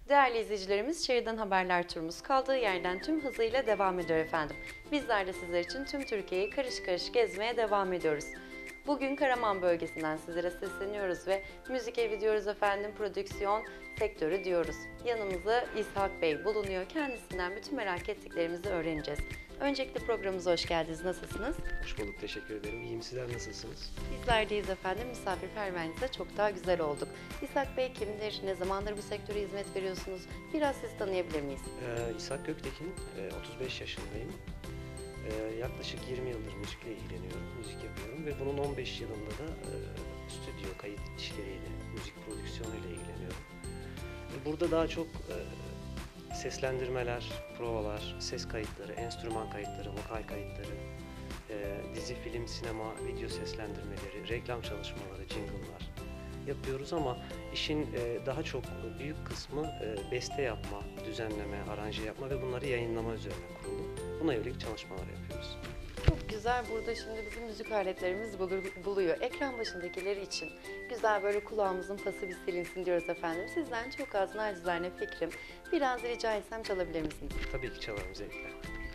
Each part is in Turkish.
Değerli izleyicilerimiz, Şehirden Haberler turumuz kaldığı yerden tüm hızıyla devam ediyor efendim. Bizler de sizler için tüm Türkiye'yi karış karış gezmeye devam ediyoruz. Bugün Karaman bölgesinden sizlere sesleniyoruz ve müzik evi diyoruz efendim, prodüksiyon sektörü diyoruz. Yanımızda İshak Bey bulunuyor. Kendisinden bütün merak ettiklerimizi öğreneceğiz. Öncelikle programımıza hoş geldiniz. Nasılsınız? Hoş bulduk, teşekkür ederim. İyiyim, sizler nasılsınız? Bizler deyiz efendim. Misafirperverliğinizde çok daha güzel olduk. İshak Bey kimdir? Ne zamandır bu sektöre hizmet veriyorsunuz? Biraz sizi tanıyabilir miyiz? İshak Göktekin, 35 yaşındayım. Yaklaşık 20 yıldır müzikle ilgileniyorum, müzik yapıyorum ve bunun 15 yılında da stüdyo kayıt işleriyle, müzik prodüksiyonuyla ilgileniyorum. Burada daha çok seslendirmeler, provalar, ses kayıtları, enstrüman kayıtları, vokal kayıtları, dizi, film, sinema, video seslendirmeleri, reklam çalışmaları, jingle'lar yapıyoruz ama işin daha çok büyük kısmı beste yapma, düzenleme, aranje yapma ve bunları yayınlama üzerine kurulu. Buna yönelik çalışmalar yapıyoruz. Çok güzel. Burada şimdi bizim müzik aletlerimiz buluyor. Ekran başındakiler için güzel böyle kulağımızın pası bir silinsin diyoruz efendim. Sizden çok az nacizane fikrim. Biraz rica etsem çalabilir misiniz? Tabii ki çalarım zevkle.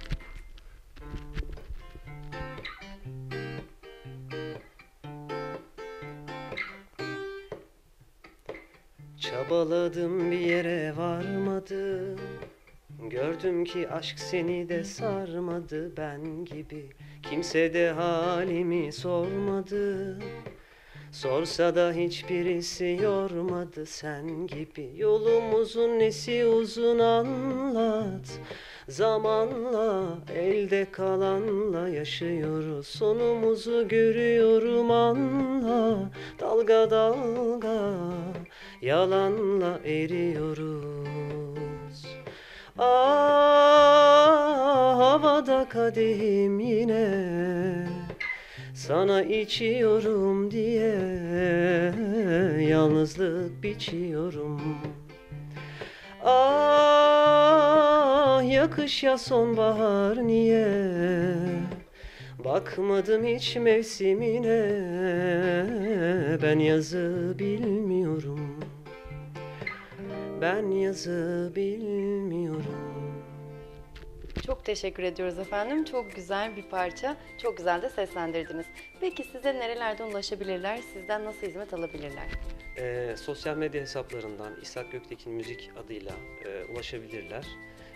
Çabaladım bir yere varmadım. Gördüm ki aşk seni de sarmadı ben gibi. Kimse de halimi sormadı. Sorsa da hiçbirisi yormadı sen gibi. Yolumuzun nesi uzun anlat. Zamanla elde kalanla yaşıyoruz. Sonumuzu görüyorum anla. Dalga dalga yalanla eriyoruz. Ah, havada kadehim yine sana içiyorum diye yalnızlık biçiyorum. Ah, yakış ya sonbahar niye bakmadım hiç mevsimine, ben yazı bilmiyorum. Ben yazı bilmiyorum. Çok teşekkür ediyoruz efendim. Çok güzel bir parça. Çok güzel de seslendirdiniz. Peki size nerelerden ulaşabilirler? Sizden nasıl hizmet alabilirler? Sosyal medya hesaplarından İshak Göktekin Müzik adıyla ulaşabilirler.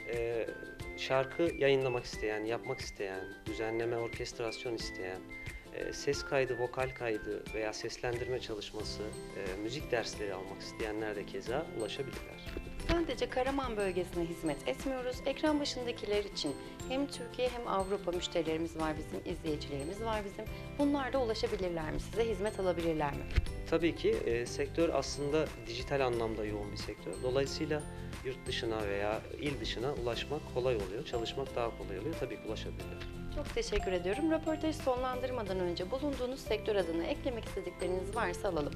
Şarkı yayınlamak isteyen, yapmak isteyen, düzenleme, orkestrasyon isteyen, ses kaydı, vokal kaydı veya seslendirme çalışması, müzik dersleri almak isteyenler de keza ulaşabilirler. Sadece Karaman bölgesine hizmet etmiyoruz. Ekran başındakiler için hem Türkiye hem Avrupa müşterilerimiz var bizim, izleyicilerimiz var bizim. Bunlar da ulaşabilirler mi? Size hizmet alabilirler mi? Tabii ki sektör aslında dijital anlamda yoğun bir sektör. Dolayısıyla yurt dışına veya il dışına ulaşmak kolay oluyor, çalışmak daha kolay oluyor. Tabii ki ulaşabilirler. Çok teşekkür ediyorum. Röportajı sonlandırmadan önce bulunduğunuz sektör adına eklemek istedikleriniz varsa alalım.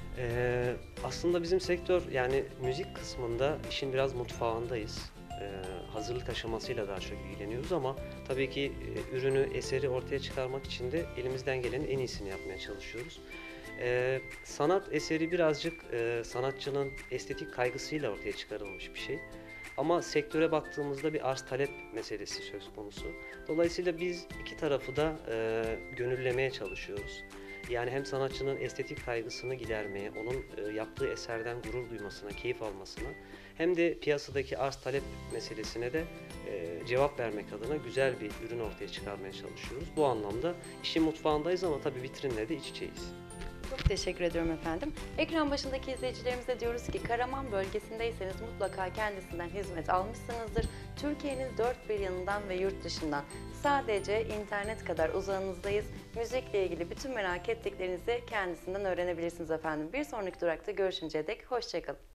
Aslında bizim sektör yani müzik kısmında işin biraz mutfağındayız. Hazırlık aşamasıyla daha çok ilgileniyoruz ama tabii ki ürünü, eseri ortaya çıkarmak için de elimizden gelenin en iyisini yapmaya çalışıyoruz. Sanat eseri birazcık sanatçının estetik kaygısıyla ortaya çıkarılmış bir şey. Ama sektöre baktığımızda bir arz talep meselesi söz konusu. Dolayısıyla biz iki tarafı da gönüllemeye çalışıyoruz. Yani hem sanatçının estetik kaygısını gidermeye, onun yaptığı eserden gurur duymasına, keyif almasına hem de piyasadaki arz talep meselesine de cevap vermek adına güzel bir ürün ortaya çıkarmaya çalışıyoruz. Bu anlamda işin mutfağındayız ama tabii vitrinle de iç içeyiz. Çok teşekkür ediyorum efendim. Ekran başındaki izleyicilerimize diyoruz ki Karaman bölgesindeyseniz mutlaka kendisinden hizmet almışsınızdır. Türkiye'nin dört bir yanından ve yurt dışından sadece internet kadar uzağınızdayız. Müzikle ilgili bütün merak ettiklerinizi kendisinden öğrenebilirsiniz efendim. Bir sonraki durakta görüşünceye dek hoşçakalın.